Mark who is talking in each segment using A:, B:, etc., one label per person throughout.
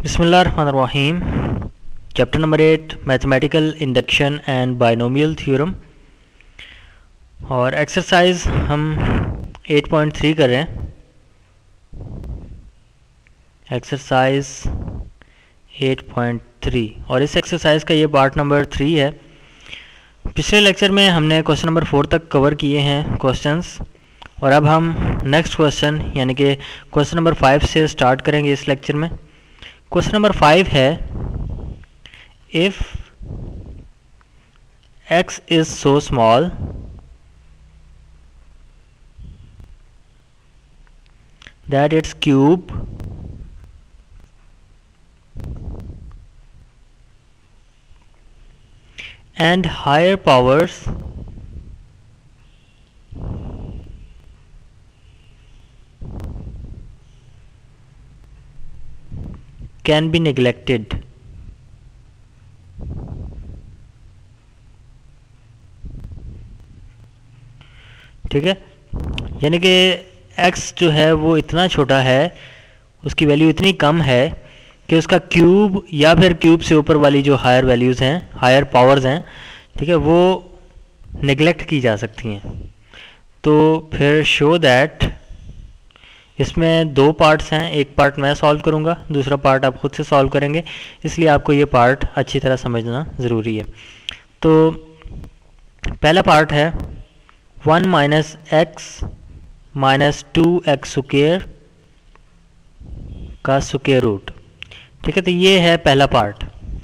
A: बिस्मिल्लाहिर्रहमानिर्रहीम। Chapter number 8 mathematical induction and binomial theorem और exercise हम 8.3 कर रहे हैं। एक्सरसाइज 8.3 और इस एक्सरसाइज का ये पार्ट नंबर 3 है। पिछले लेक्चर में हमने क्वेश्चन नंबर 4 तक कवर किए हैं क्वेश्चंस और अब हम नेक्स्ट क्वेश्चन यानी कि क्वेश्चन नंबर 5 से स्टार्ट करेंगे इस लेक्चर में। क्वेश्चन नंबर 5 है, if x is so small that its cube and higher powers can be neglected. ठीक है, यानी कि x जो है वो इतना छोटा है, उसकी वैल्यू इतनी कम है कि उसका क्यूब या फिर क्यूब से ऊपर वाली जो हायर वैल्यूज़ हैं, हायर पावर्स हैं, ठीक है, वो नेग्लेक्ट की जा सकती हैं। तो फिर शो दैट, इसमें दो पार्ट्स हैं, एक पार्ट मैं सॉल्व करूंगा, दूसरा पार्ट आप खुद से सॉल्व करेंगे, इसलिए आपको ये पार्ट अच्छी तरह समझना ज़रूरी है। तो पहला पार्ट है 1 minus x minus 2x square का स्क्वायर रूट। ठीक है, तो ये है पहला part,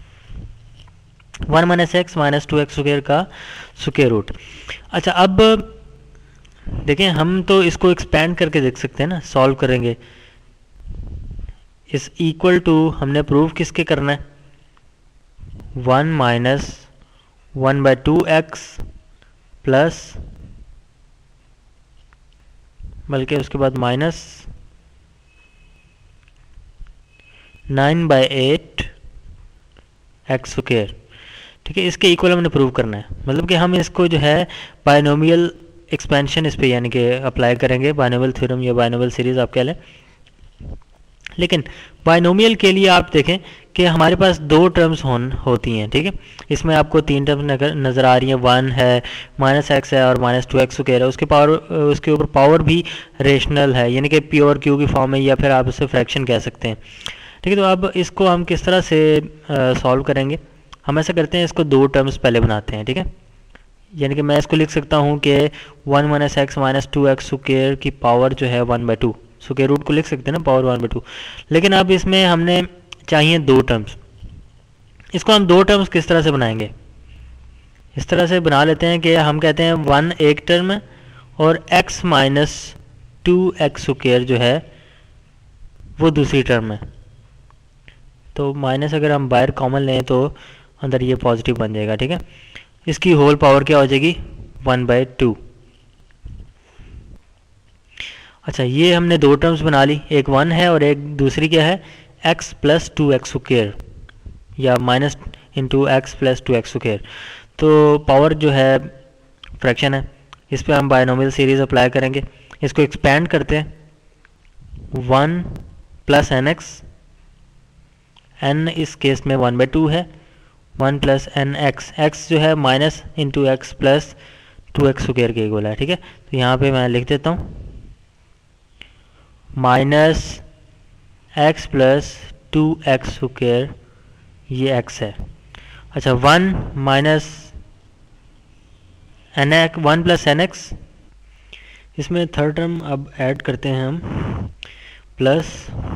A: 1 minus x minus 2x square का स्क्वायर रूट। अच्छा, अब देखें, हम तो इसको एक्सपेंड करके देख सकते हैं ना, सॉल्व करेंगे। इस इक्वल टू हमने प्रूव किसके करना है, 1 माइनस 1/2x प्लस, बल्कि उसके बाद माइनस 9/8 एक्स स्क्वायर। ठीक है, इसके इक्वल हमने प्रूव करना है, मतलब कि हम इसको जो है बाइनोमियल एक्सपेंशन इस पे यानी कि अप्लाई करेंगे, बाइनोमियल थ्योरम या बाइनोमियल सीरीज आप कह लें। लेकिन बाइनोमियल के लिए आप देखें कि हमारे पास दो टर्म्स होती हैं। ठीक है, इसमें आपको तीन टर्म्स नज़र आ रही हैं, 1 है, माइनस एक्स है और माइनस 2x स्क्वायर है। उसके ऊपर पावर भी रेशनल है, यानी कि पी और क्यू की फॉर्म में, या फिर आप इसे फ्रैक्शन कह सकते हैं। ठीक है, तो अब इसको हम किस तरह से सॉल्व करेंगे, हम ऐसा करते हैं, इसको दो टर्म्स पहले बनाते हैं। ठीक है, यानी कि मैं इसको लिख सकता हूँ कि 1 minus x minus 2x square की पावर जो है 1/2, स्क्वायर रूट को लिख सकते हैं ना, पावर 1/2। लेकिन अब इसमें हमने चाहिए दो टर्म्स, इसको हम दो टर्म्स किस तरह से बनाएंगे, इस तरह से बना लेते हैं कि हम कहते हैं 1 एक टर्म है और x माइनस 2x स्क्वायर जो है वो दूसरी टर्म है। तो माइनस अगर हम बाहर कॉमन लें तो अंदर ये पॉजिटिव बन जाएगा। ठीक है, इसकी होल पावर क्या हो जाएगी, 1/2। अच्छा, ये हमने दो टर्म्स बना ली, एक 1 है और एक दूसरी क्या है, x प्लस 2x स्क्वायर या minus into x plus 2x square. तो पावर जो है फ्रैक्शन है, इस पर हम बाइनोमियल सीरीज अप्लाई करेंगे, इसको एक्सपेंड करते हैं, 1 प्लस nx, n इस केस में 1/2 है, 1 प्लस एन एक्स, एक्स जो है minus into x plus 2x square के इक्वल है। ठीक है, तो यहाँ पे मैं लिख देता हूँ minus x plus 2x square, ये x है। अच्छा, 1 minus n x, 1 plus n x, इसमें थर्ड टर्म अब ऐड करते हैं हम, प्लस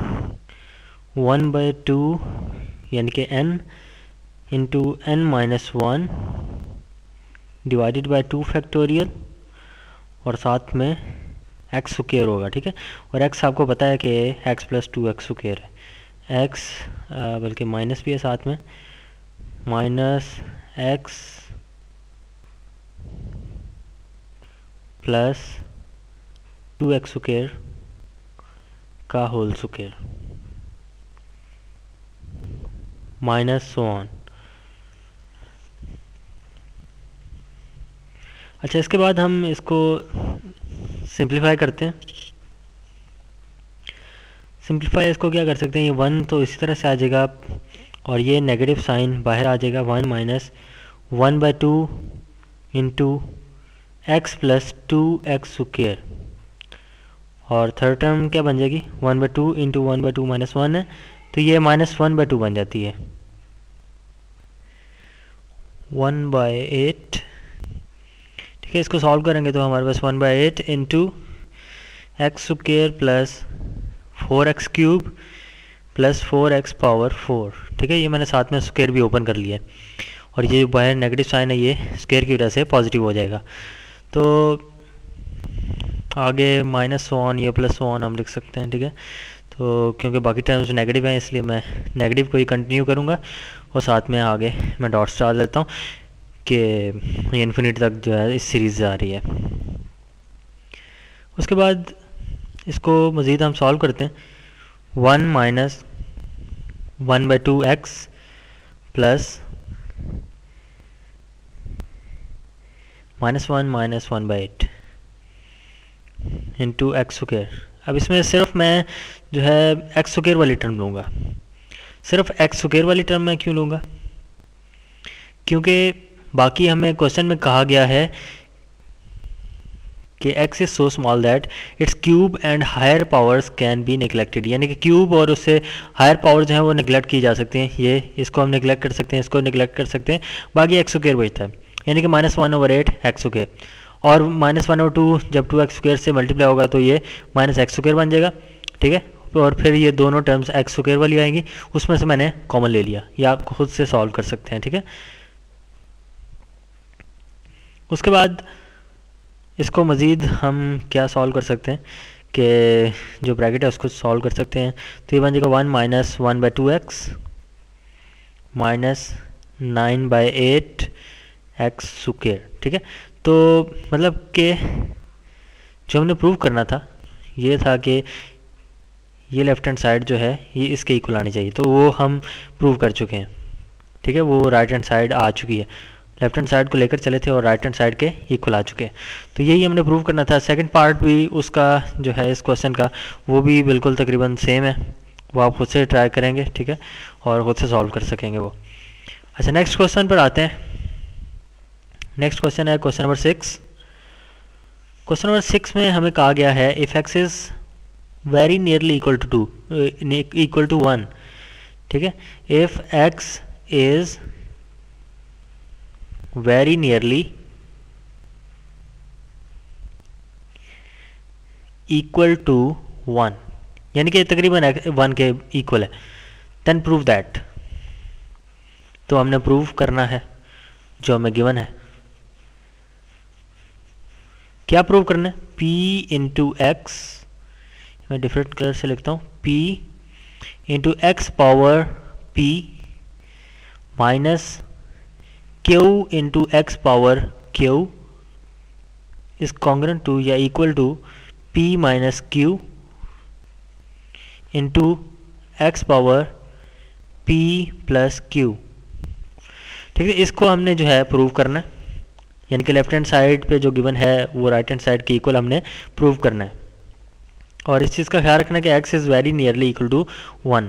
A: 1/2 यानी कि n into n minus 1 divided by 2 factorial और साथ में x स्क्वायर होगा। ठीक है, और x आपको पता है कि x प्लस 2x स्क्वायर है, x बल्कि माइनस भी है साथ में, minus x plus 2x square का whole square minus so on. अच्छा, इसके बाद हम इसको सिंप्लीफाई करते हैं। सिंप्लीफाई इसको क्या कर सकते हैं, ये 1 तो इसी तरह से आ जाएगा और ये नेगेटिव साइन बाहर आ जाएगा, 1 minus 1/2 into x plus 2x²। और थर्ड टर्म क्या बन जाएगी, 1/2 इंटू 1/2 माइनस 1 है, तो ये -1/2 बन जाती है, 1/8। ठीक है, इसको सॉल्व करेंगे तो हमारे पास 1/8 into x² plus 4x³ plus 4x power 4। ठीक है, ये मैंने साथ में स्क्वायर भी ओपन कर लिया है और ये बाहर नेगेटिव साइन है ये स्क्वायर की वजह से पॉजिटिव हो जाएगा। तो आगे -1 ये +1 हम लिख सकते हैं। ठीक है, तो क्योंकि बाकी टर्म्स नेगेटिव हैं इसलिए मैं नेगेटिव को ही कंटिन्यू करूँगा और साथ में आगे मैं डॉट्स डाल देता हूँ कि ये इन्फिनिटी तक जो है इस सीरीज़ जा रही है। उसके बाद इसको मज़ीद हम सॉल्व करते हैं, 1 minus 1/2x plus -1 minus 1/8 into x²। अब इसमें सिर्फ मैं जो है x² वाली टर्म लूँगा। सिर्फ x² वाली टर्म मैं क्यों लूँगा, क्योंकि बाकी हमें क्वेश्चन में कहा गया है कि x is so small that it's cube and higher powers can be neglected, यानी कि क्यूब और उससे हायर पावर जो है वो निगलेक्ट की जा सकती हैं। ये इसको हम निगलेक्ट कर सकते हैं, इसको निगलेक्ट कर सकते हैं, बाकी x² बचता है, यानी कि -1/8 x²। और -1/2 जब 2x² से मल्टीप्लाई होगा तो ये -x² बन जाएगा। ठीक है, और फिर ये दोनों टर्म्स x² वाली आएंगी, उसमें से मैंने कॉमन ले लिया, या आप खुद से सॉल्व कर सकते हैं। ठीक है, उसके बाद इसको मज़ीद हम क्या सॉल्व कर सकते हैं कि जो ब्रैकेट है उसको सॉल्व कर सकते हैं। तो ये बन जाएगा 1 माइनस 1/2x माइनस 9/8 x²। ठीक है, तो मतलब कि जो हमने प्रूव करना था ये था कि ये लेफ्ट हैंड साइड जो है ये इसके इक्वल आनी चाहिए, तो वो हम प्रूव कर चुके हैं। ठीक है, वो राइट हैंड साइड आ चुकी है, लेफ्ट हैंड साइड को लेकर चले थे और राइट हैंड साइड के इक्वल आ चुके हैं, तो यही हमने प्रूव करना था। सेकंड पार्ट भी उसका जो है इस क्वेश्चन का वो भी बिल्कुल तकरीबन सेम है, वो आप खुद से ट्राई करेंगे। ठीक है, और खुद से सॉल्व कर सकेंगे वो। अच्छा, नेक्स्ट क्वेश्चन पर आते हैं। नेक्स्ट क्वेश्चन है क्वेश्चन नंबर 6। क्वेश्चन नंबर 6 में हमें कहा गया है if x is very nearly equal to 1। ठीक है, if x is very nearly equal to 1, यानी कि तकरीबन 1 के इक्वल है, देन प्रूव दैट। तो हमने प्रूव करना है जो हमें गिवन है। क्या प्रूव करना है, p इंटू एक्स, मैं डिफरेंट कलर से लिखता हूँ, p into x power p minus q into x power q is congruent to या equal to p minus q into x power p plus q। ठीक है, इसको हमने जो है प्रूव करना है, यानी कि लेफ्ट हैंड साइड पे जो गिवन है वो राइट हैंड साइड के इक्वल हमने प्रूव करना है। और इस चीज़ का ख्याल रखना कि x is very nearly equal to 1।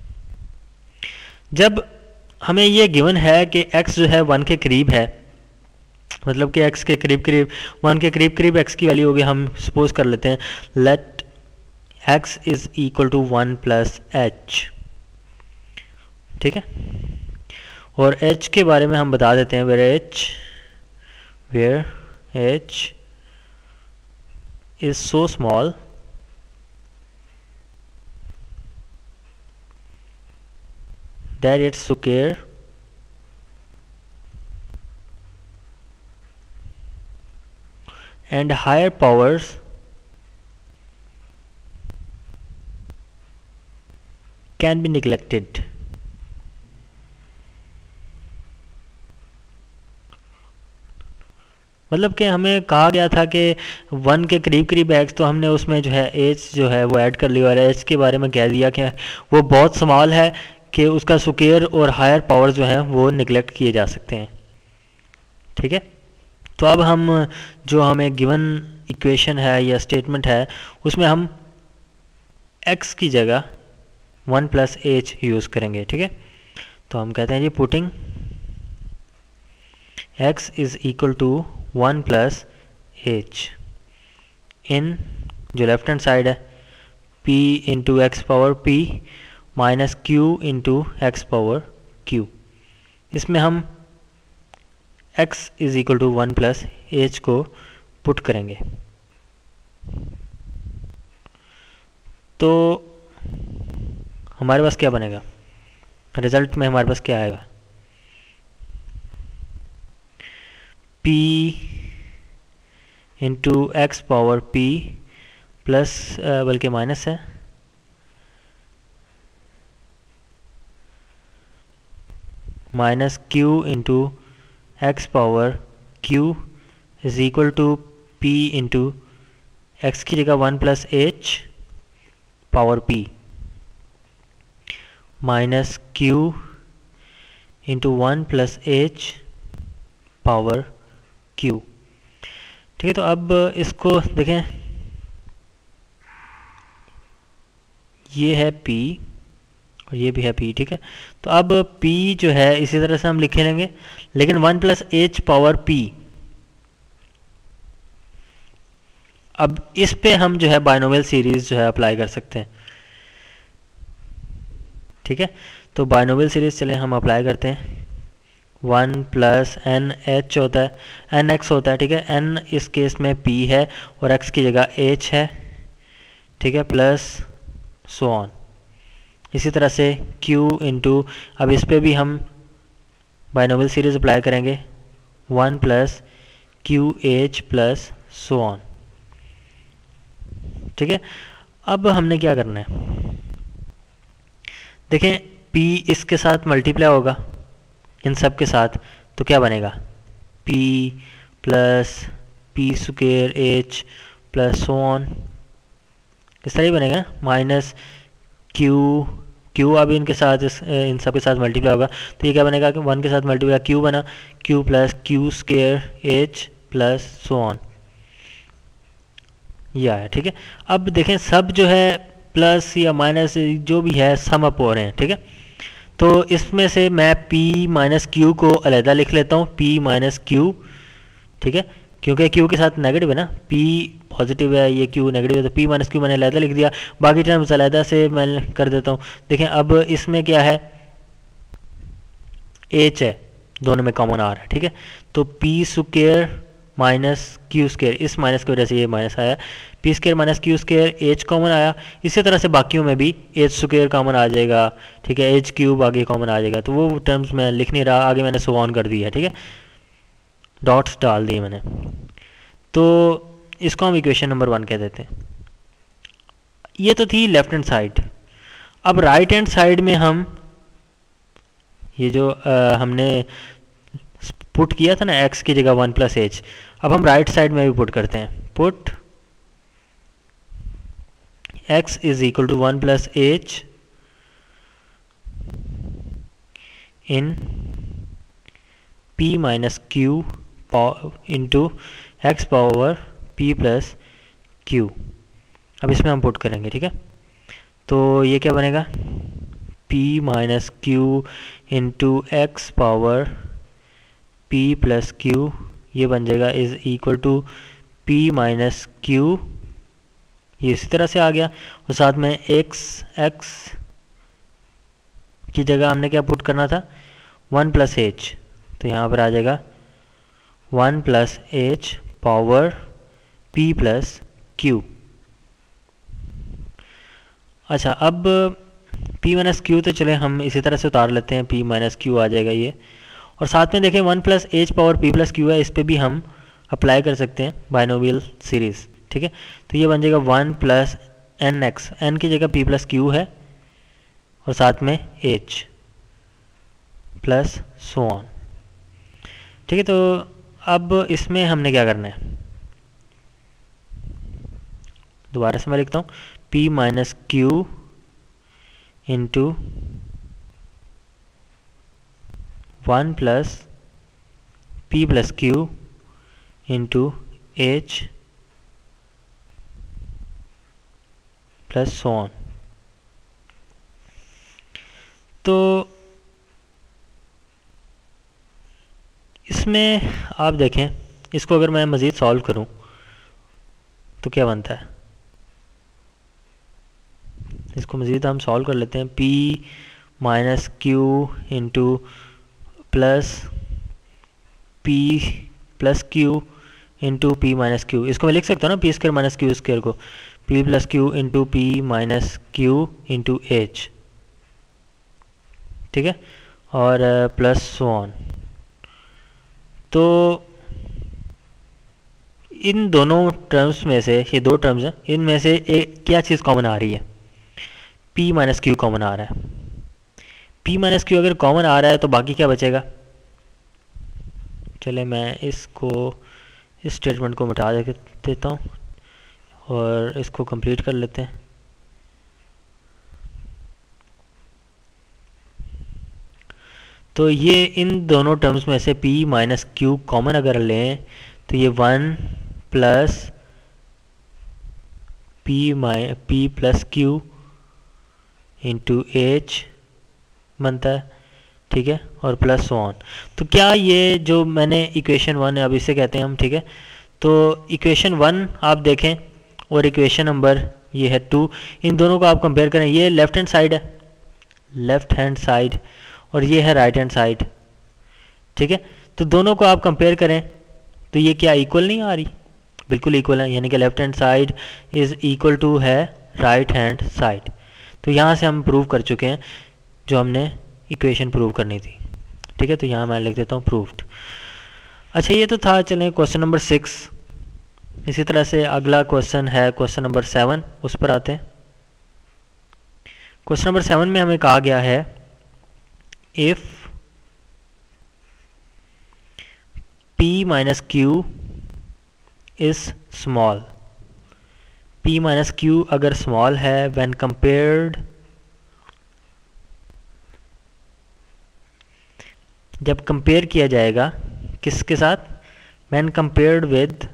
A: जब हमें ये गिवन है कि x जो है 1 के करीब है, मतलब कि x के करीब करीब 1 के करीब करीब x की वैल्यू होगी, हम सपोज कर लेते हैं let x is equal to 1 plus h। ठीक है, और h के बारे में हम बता देते हैं where h is so small that its square and higher powers can be neglected। मतलब कि हमें कहा गया था कि 1 के करीब करीब x, तो हमने उसमें जो है h जो है वो ऐड कर लिया और h के बारे में कह दिया कि वो बहुत स्मॉल है कि उसका स्क्वायर और हायर पावर जो है वो निगलेक्ट किए जा सकते हैं। ठीक है, तो अब हम जो हमें गिवन इक्वेशन है या स्टेटमेंट है उसमें हम x की जगह 1 प्लस एच यूज़ करेंगे, ठीक है। तो हम कहते हैं जी putting x is equal to 1 plus h in, जो लेफ्ट हैंड साइड है, p into x power p minus q into x power q। इसमें हम x is equal to 1 plus h को पुट करेंगे। तो हमारे पास क्या बनेगा, रिजल्ट में हमारे पास क्या आएगा, p into x power p plus बल्कि माइनस है, minus q into x power q is equal to p into x की जगह 1 plus h power p minus q into 1 plus h power q। ठीक है, तो अब इसको देखें, ये है p और ये भी है p, ठीक है। तो अब p जो है इसी तरह से हम लिखे लेंगे, लेकिन 1 प्लस एच पावर p, अब इस पे हम जो है बाइनोमियल सीरीज जो है अप्लाई कर सकते हैं, ठीक है। तो बाइनोमियल सीरीज चले हम अप्लाई करते हैं। 1 प्लस एन एच होता है, एन एक्स होता है, ठीक है। एन इस केस में p है और x की जगह h है, ठीक है, प्लस सो ऑन। इसी तरह से q इंटू, अब इस पे भी हम बाइनोमियल सीरीज अप्लाई करेंगे, 1 plus q h plus so on, ठीक है। अब हमने क्या करना है, देखें p इसके साथ मल्टीप्लाई होगा इन सब के साथ, तो क्या बनेगा, p plus p square h plus so on, इस तरह ही बनेगा, माइनस क्यू अब इनके साथ इन सब के साथ मल्टीप्लाई होगा, तो ये क्या बनेगा कि 1 के साथ मल्टीप्लाई क्यू बना, q plus q square h plus so on, ये आया, ठीक है। अब देखें सब जो है प्लस या माइनस जो भी है सम अप हो रहे हैं, ठीक है। तो इसमें से मैं p माइनस क्यू को अलहदा लिख लेता हूँ, p माइनस क्यू, ठीक है, क्योंकि q के साथ नेगेटिव है ना, p पॉजिटिव है, ये q नेगेटिव है, तो p माइनस क्यू मैंने अलहदा लिख दिया, बाकी टर्म्स अलहदा से मैं कर देता हूँ। देखें अब इसमें क्या है, h है, दोनों में कॉमन आ रहा है, ठीक है। तो p square minus q square, इस माइनस की वजह से ये माइनस आया, p square minus q square, h common आया, इसी तरह से बाकियों में भी एच स्क्वायर कॉमन आ जाएगा, ठीक है, एच क्यूब आगे कॉमन आ जाएगा। तो वो टर्म्स मैं लिख नहीं रहा, आगे मैंने सो ऑन कर दिया, ठीक है, डॉट्स डाल दिए मैंने। तो इसको हम इक्वेशन नंबर 1 कह देते हैं। ये तो थी लेफ्ट हैंड साइड। अब राइट हैंड साइड में हम ये जो हमने पुट किया था ना x की जगह 1 प्लस एच, अब हम राइट साइड में भी पुट करते हैं, put x is equal to 1 plus h in p minus q into x power p plus q. अब इसमें हम पुट करेंगे, ठीक है। तो ये क्या बनेगा, p minus q into x power p plus q, ये बन जाएगा is equal to p minus q, ये इसी तरह से आ गया, और साथ में x की जगह हमने क्या पुट करना था, 1 प्लस एच, तो यहाँ पर आ जाएगा 1 plus h power p plus q. अच्छा, अब p माइनस क्यू तो चले हम इसी तरह से उतार लेते हैं, p माइनस क्यू आ जाएगा ये, और साथ में देखें 1 plus h power p plus q है, इस पर भी हम अप्लाई कर सकते हैं बाइनोमियल सीरीज, ठीक है। तो ये बन जाएगा 1 प्लस एन एक्स, एन की जगह p प्लस क्यू है और साथ में h प्लस सो ऑन, ठीक है। तो अब इसमें हमने क्या करना है, दोबारा से मैं लिखता हूँ, p minus q into 1 plus p plus q into h plus so on, तो इसमें आप देखें, इसको अगर मैं मज़ीद सॉल्व करूं तो क्या बनता है, इसको मज़ीद हम सॉल्व कर लेते हैं। p minus q into plus p plus q into p minus q, इसको मैं लिख सकता हूँ ना, p square minus q square को, p plus q into p minus q into h, ठीक है, और प्लस सो ऑन। तो इन दोनों टर्म्स में से, ये दो टर्म्स हैं, इनमें से एक क्या चीज़ कॉमन आ रही है, p माइनस क्यू कॉमन आ रहा है। p माइनस क्यू अगर कॉमन आ रहा है तो बाकी क्या बचेगा, चले मैं इसको, इस स्टेटमेंट को मिटा देता हूँ और इसको कंप्लीट कर लेते हैं। तो ये इन दोनों टर्म्स में से p माइनस क्यू कॉमन अगर लें तो ये 1 plus p plus q into h बनता है, ठीक है, और प्लस सो ऑन। तो क्या ये जो मैंने इक्वेशन 1 अब इसे कहते हैं हम, ठीक है, तो इक्वेशन 1 आप देखें और इक्वेशन नंबर ये है 2, इन दोनों को आप कंपेयर करें, ये लेफ्ट हैंड साइड है, लेफ्ट हैंड साइड, और ये है राइट हैंड साइड, ठीक है। तो दोनों को आप कंपेयर करें तो ये क्या इक्वल नहीं आ रही, बिल्कुल इक्वल है, यानी कि left hand side is equal to है राइट हैंड साइड। तो यहाँ से हम प्रूव कर चुके हैं जो हमने इक्वेशन प्रूव करनी थी, ठीक है। तो यहाँ मैं लिख देता हूँ प्रूव्ड। अच्छा ये तो था, चलें क्वेश्चन नंबर 6। इसी तरह से अगला क्वेश्चन है क्वेश्चन नंबर 7, उस पर आते हैं। क्वेश्चन नंबर 7 में हमें कहा गया है if p minus q is small, p minus q अगर स्मॉल है व्हेन कंपेयर्ड, जब कंपेयर किया जाएगा किसके साथ, व्हेन कंपेयर्ड विद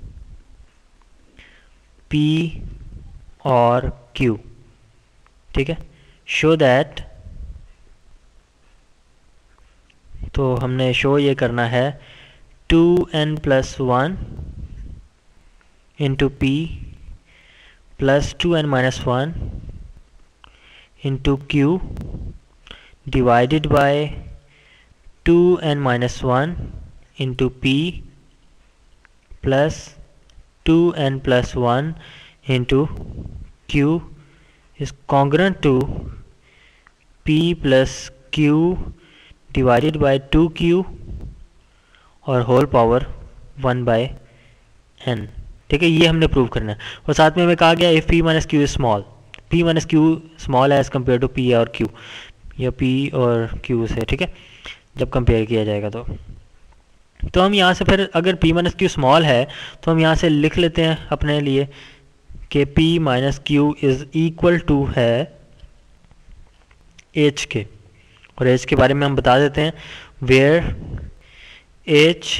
A: p और q, ठीक है, शो दैट, तो हमने शो ये करना है 2n plus 1 into p plus 2n minus 1 into q divided by 2n minus 1 into p plus 2n plus 1 into q is congruent to p plus q divided by 2q और whole power 1 by n, ठीक है। ये हमने prove करना है। और साथ में हमें कहा गया if p minus q is small, p minus q small है एज कम्पेयर टू p और q, या p और q से, ठीक है, जब कंपेयर किया जाएगा तो हम यहाँ से फिर अगर p माइनस क्यू स्मॉल है तो हम यहाँ से लिख लेते हैं अपने लिए कि p minus q is equal to है h के, और h के बारे में हम बता देते हैं where h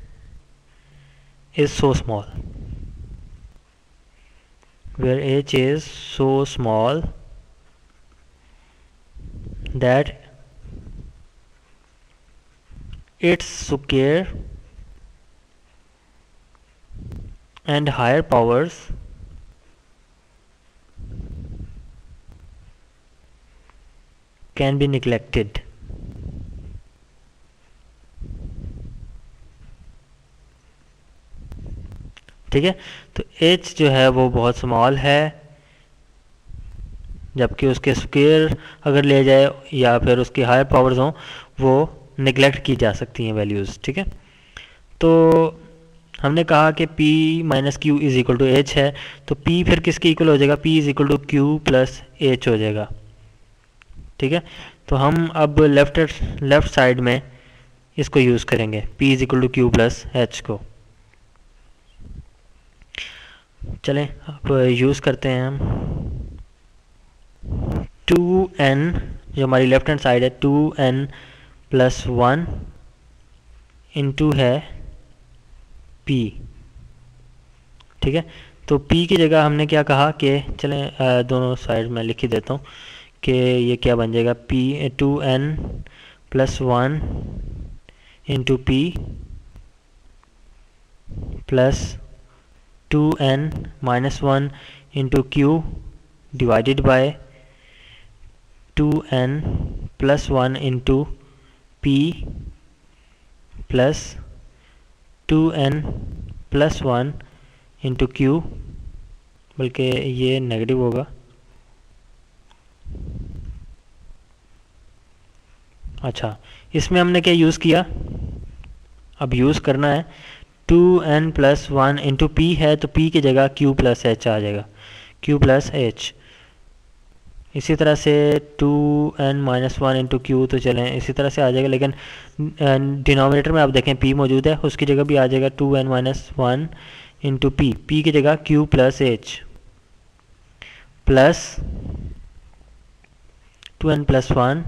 A: is so small, where h is so small that its square and higher powers can be neglected, ठीक है। तो h जो है वो बहुत स्मॉल है, जबकि उसके स्क्वायर अगर ले जाए या फिर उसकी हायर पावर्स हों वो निगलेक्ट की जा सकती हैं वैल्यूज़, ठीक है। तो हमने कहा कि p minus q is equal to h है, तो p फिर किसके इक्वल हो जाएगा, p is equal to q plus h हो जाएगा, ठीक है। तो हम अब लेफ़्ट साइड में इसको यूज़ करेंगे p is equal to q plus h को। चलें अब यूज़ करते हैं हम 2n, जो हमारी लेफ्ट हैंड साइड है 2n प्लस 1 इंटू है p, ठीक है। तो p की जगह हमने क्या कहा कि चलें दोनों साइड में लिख ही देता हूँ कि ये क्या बन जाएगा, p 2n plus 1 into p plus 2n minus 1 into q divided by 2n plus 1 into p plus 2n plus 1 into q, बल्कि ये नेगेटिव होगा। अच्छा, इसमें हमने क्या यूज़ किया, अब यूज़ करना है 2n प्लस 1 इंटू पी है तो p की जगह q प्लस h आ जाएगा, q प्लस h। इसी तरह से 2n माइनस 1 इंटू क्यू तो चलें इसी तरह से आ जाएगा, लेकिन डिनोमिनेटर में आप देखें p मौजूद है, उसकी जगह भी आ जाएगा 2n माइनस 1 इंटू पी की जगह q plus h plus 2n plus 1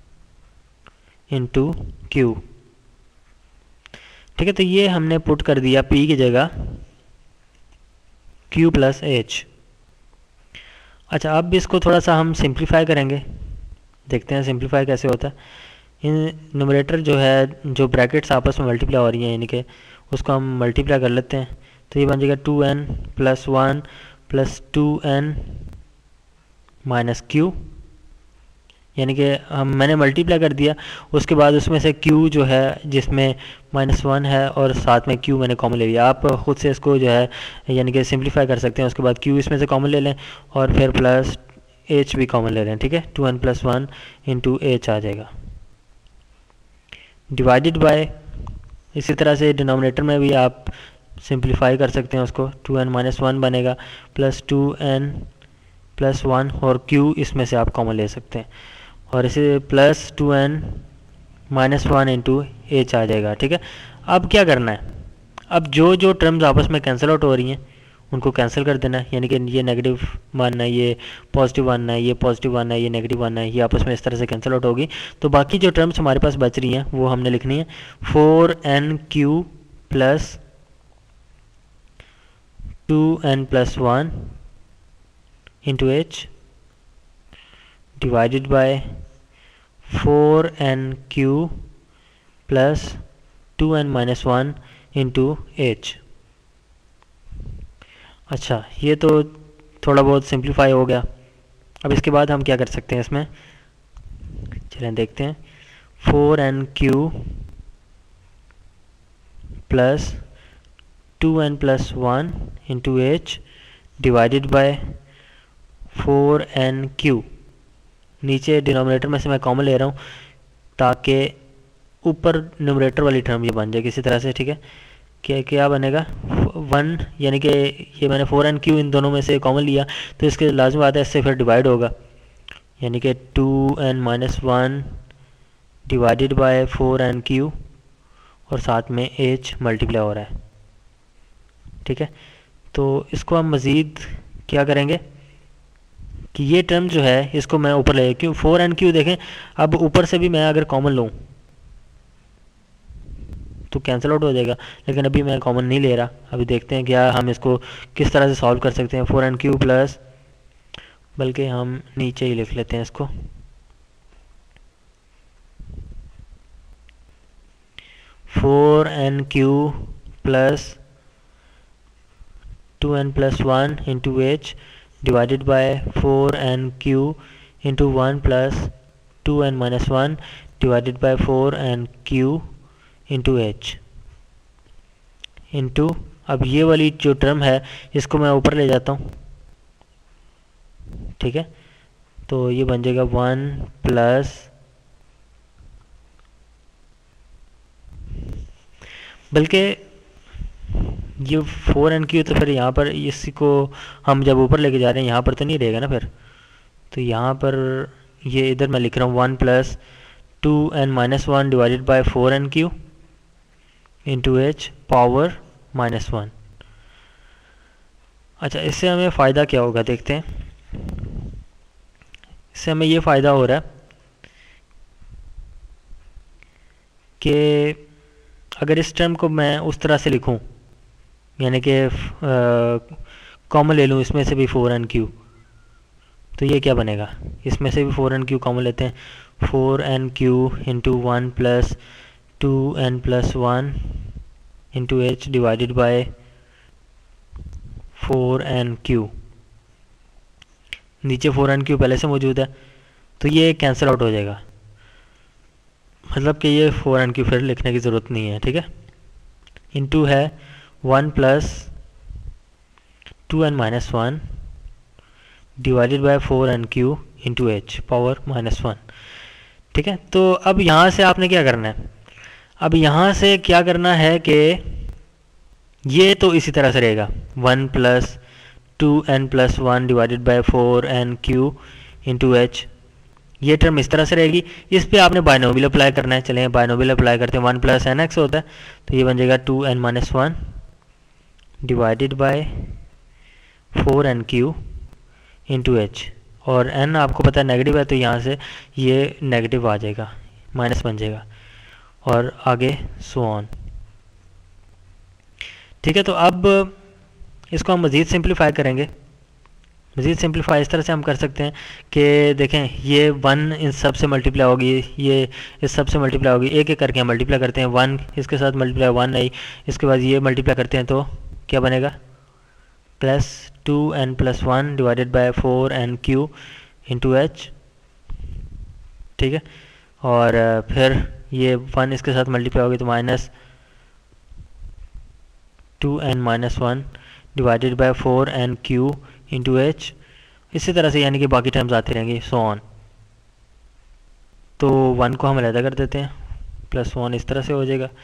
A: into q. ठीक है, तो ये हमने पुट कर दिया p की जगह q प्लस h। अच्छा, अब इसको थोड़ा सा हम सिंप्लीफाई करेंगे, देखते हैं सिंप्लीफाई कैसे होता है। इन न्यूमरेटर जो है, जो ब्रैकेट्स आपस में मल्टीप्लाई हो रही हैं यानी कि उसको हम मल्टीप्लाई कर लेते हैं, तो ये बन जाएगा 2n plus 1 plus 2n minus Q, यानी कि मैंने मल्टीप्लाई कर दिया, उसके बाद उसमें से q जो है जिसमें -1 है और साथ में q मैंने कॉमन ले लिया। आप ख़ुद से इसको जो है यानी कि सिंप्लीफाई कर सकते हैं, उसके बाद q इसमें से कॉमन ले लें और फिर प्लस h भी कॉमन ले लें। ठीक है, 2n प्लस 1 इंटू h आ जाएगा, डिवाइडेड बाय, इसी तरह से डिनोमिनेटर में भी आप सिंप्लीफाई कर सकते हैं उसको, 2n माइनस 1 बनेगा प्लस 2n प्लस 1 और q इसमें से आप कॉमन ले सकते हैं, और इसे plus 2n minus 1 into h आ जाएगा। ठीक है, अब क्या करना है, अब जो जो टर्म्स आपस में कैंसिल आउट हो रही हैं उनको कैंसिल कर देना है, यानी कि ये नेगेटिव वन है, ये पॉजिटिव वन है, ये पॉजिटिव वन है, ये नेगेटिव वन है, ये आपस में इस तरह से कैंसिल आउट होगी। तो बाकी जो टर्म्स हमारे पास बच रही हैं वो हमने लिखनी है 4nq plus 2n plus 1 into h divided by 4nq plus 2n minus 1 into h। अच्छा, ये तो थोड़ा बहुत सिंप्लीफाई हो गया। अब इसके बाद हम क्या कर सकते हैं इसमें, चलें देखते हैं। 4nq plus 2n plus 1 into h divided by 4nq, नीचे डिनोमिनेटर में से मैं कॉमन ले रहा हूँ ताकि ऊपर न्यूमरेटर वाली टर्म ये बन जाए किसी तरह से। ठीक है, क्या बनेगा 1, यानी कि ये मैंने 4nq इन दोनों में से कॉमन लिया तो इसके लाजमी बात है इससे फिर डिवाइड होगा, यानी कि 2n minus 1 divided by 4nq और साथ में h मल्टीप्लाई हो रहा है। ठीक है, तो इसको हम मज़ीद क्या करेंगे कि ये टर्म जो है इसको मैं ऊपर ले, क्यों 4nq देखें, अब ऊपर से भी मैं अगर कॉमन लूँ तो कैंसिल आउट हो जाएगा, लेकिन अभी मैं कॉमन नहीं ले रहा। अभी देखते हैं क्या हम इसको किस तरह से सॉल्व कर सकते हैं। 4nq प्लस, बल्कि हम नीचे ही लिख लेते हैं इसको, four n q plus 2n plus 1 into h divided by 4nq into 1 plus 2n minus 1 divided by 4nq into h into, अब ये वाली जो टर्म है इसको मैं ऊपर ले जाता हूँ। ठीक है, तो ये बन जाएगा 1 प्लस, बल्कि ये 4nq तो फिर यहाँ पर इसी को हम जब ऊपर लेके जा रहे हैं यहाँ पर तो नहीं रहेगा ना फिर, तो यहाँ पर ये इधर मैं लिख रहा हूँ 1 plus 2n minus 1 divided by 4nq into h power -1। अच्छा, इससे हमें फ़ायदा क्या होगा देखते हैं। इससे हमें ये फ़ायदा हो रहा है कि अगर इस टर्म को मैं उस तरह से लिखूं, यानी कि कॉमन ले लूँ इसमें से भी 4nq, तो ये क्या बनेगा, इसमें से भी 4n³ कॉमन लेते हैं, 4n³ into 1 plus 2n+1 into h divided by 4n³। नीचे 4n³ पहले से मौजूद है तो ये कैंसिल आउट हो जाएगा, मतलब कि ये 4n³ फिर लिखने की ज़रूरत नहीं है, ठीक है। इंटू है 1 plus 2n-1 divided by 4n³ into h power -1, ठीक है। तो अब यहाँ से आपने क्या करना है, अब यहाँ से क्या करना है कि ये तो इसी तरह से रहेगा 1 plus 2n+1 divided by 4n³ into h, ये टर्म इस तरह से रहेगी। इस पे आपने बायनोमियल अप्लाई करना है, चलें बायनोमियल अप्लाई करते हैं, 1 प्लस nx होता है तो ये बन जाएगा 2n-1 divided by 4n³ into h, और n आपको पता है नेगेटिव है तो यहाँ से ये नेगेटिव आ जाएगा, माइनस बन जाएगा, और आगे सो ऑन, ठीक है। तो अब इसको हम मज़ीद सिंप्लीफाई करेंगे। मज़ीद सिंप्लीफाई इस तरह से हम कर सकते हैं कि देखें ये 1 इन सब से मल्टीप्लाई होगी, ये इस सब से मल्टीप्लाई होगी, एक एक करके हम मल्टीप्लाई करते हैं, 1 इसके साथ मल्टीप्लाई 1 आई, इसके बाद ये मल्टीप्लाई करते हैं तो क्या बनेगा, plus 2n+1 divided by 4n³ into h, ठीक है। और फिर ये 1 इसके साथ मल्टीप्लाई होगी तो minus 2n-1 divided by 4n³ into h, इसी तरह से यानी कि बाकी टर्म्स आती रहेंगी, सो ऑन। तो 1 को हम अलग कर देते हैं, +1 इस तरह से हो जाएगा।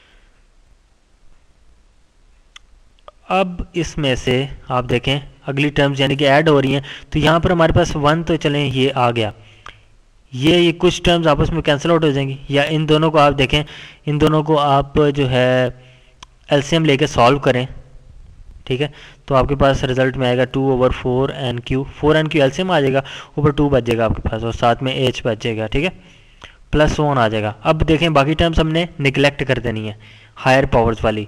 A: अब इसमें से आप देखें अगली टर्म्स यानी कि ऐड हो रही हैं, तो यहाँ पर हमारे पास 1 तो चलें ये आ गया, ये कुछ टर्म्स आपस में कैंसिल आउट हो जाएंगी, या इन दोनों को आप देखें, इन दोनों को आप जो है एलसीएम लेके सॉल्व करें, ठीक है। तो आपके पास रिजल्ट में आएगा 2/4n³, 4n³ एलसीएम आ जाएगा, ऊपर 2 बच जाएगा आपके पास और साथ में h बच जाएगा, ठीक है, प्लस 1 आ जाएगा। अब देखें बाकी टर्म्स हमने निगलेक्ट कर देनी है हायर पावर्स वाली,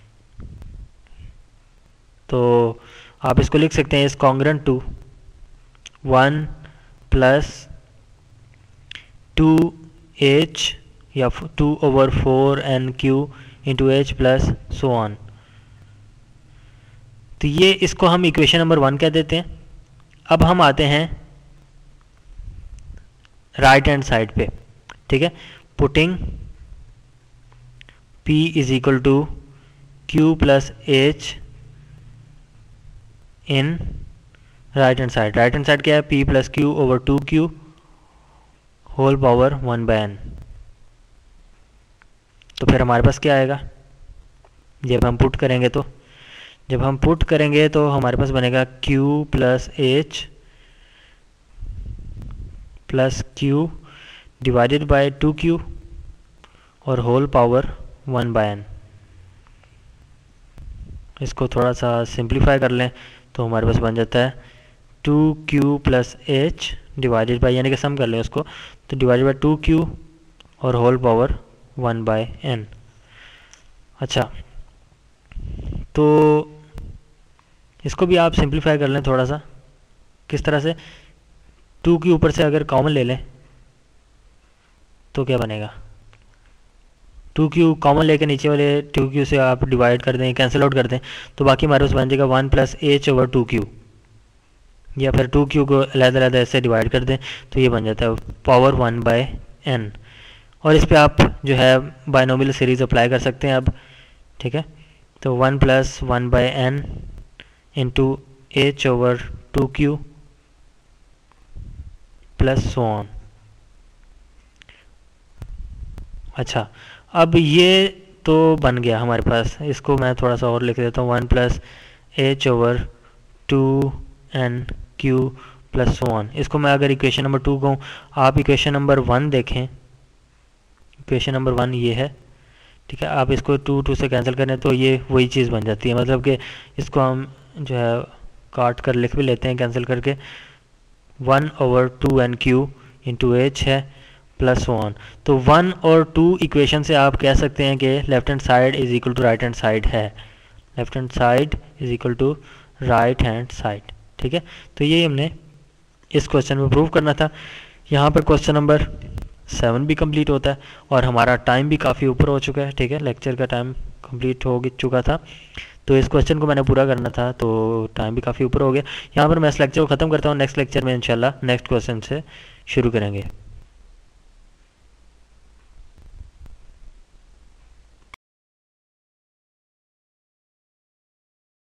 A: तो आप इसको लिख सकते हैं इस कॉन्ग्रेंट टू 1 प्लस 2h या 2/4n³ into h plus so on. तो ये इसको हम इक्वेशन नंबर 1 कह देते हैं। अब हम आते हैं राइट हैंड साइड पे, ठीक है, putting p is equal to q plus h in right hand side. Right hand side क्या है, p plus q over 2q whole power 1/n। तो फिर हमारे पास क्या आएगा, जब हम पुट करेंगे तो हमारे पास बनेगा q plus h plus q divided by 2q और होल पावर 1/n। इसको थोड़ा सा सिंप्लीफाई कर लें तो हमारे पास बन जाता है 2q plus h divided bye, यानी कि सम कर लें उसको, तो डिवाइडेड बाय 2q और होल पावर 1/n। अच्छा, तो इसको भी आप सिंप्लीफाई कर लें थोड़ा सा, किस तरह से, 2 के ऊपर से अगर कॉमन ले लें तो क्या बनेगा, 2q कॉमन लेके नीचे वाले 2q से आप डिवाइड कर दें, कैंसिल आउट कर दें, तो बाकी हमारे पास बन जाएगा 1 प्लस h ओवर 2q, या फिर 2q को अलग-अलग ऐसे डिवाइड कर दें तो ये बन जाता है पावर 1/n। और इस पे आप जो है बायनोमियल सीरीज अप्लाई कर सकते हैं अब, ठीक है। तो 1 plus 1/n into h over 2q plus so on. अच्छा, अब ये तो बन गया हमारे पास, इसको मैं थोड़ा सा और लिख देता हूँ, 1 plus h over 2n³ plus so on. इसको मैं अगर इक्वेशन नंबर 2 कहूँ, आप इक्वेशन नंबर 1 देखें, इक्वेशन नंबर 1 ये है, ठीक है। आप इसको 2 से कैंसिल करें तो ये वही चीज़ बन जाती है, मतलब कि इसको हम जो है काट कर लिख भी लेते हैं कैंसिल करके, 1/2n³ इंटू h है प्लस वन। तो 1 और 2 इक्वेशन से आप कह सकते हैं कि left hand side is equal to right hand side है, left hand side is equal to right hand side, ठीक है। तो ये हमने इस क्वेश्चन में प्रूव करना था। यहाँ पर क्वेश्चन नंबर 7 भी कंप्लीट होता है और हमारा टाइम भी काफ़ी ऊपर हो चुका है। ठीक है, लेक्चर का टाइम कंप्लीट हो चुका था, तो इस क्वेश्चन को मैंने पूरा करना था, तो टाइम भी काफ़ी ऊपर हो गया। यहाँ पर मैं इस लेक्चर को ख़त्म करता हूँ। नेक्स्ट लेक्चर में इंशाल्लाह नेक्स्ट क्वेश्चन से शुरू करेंगे।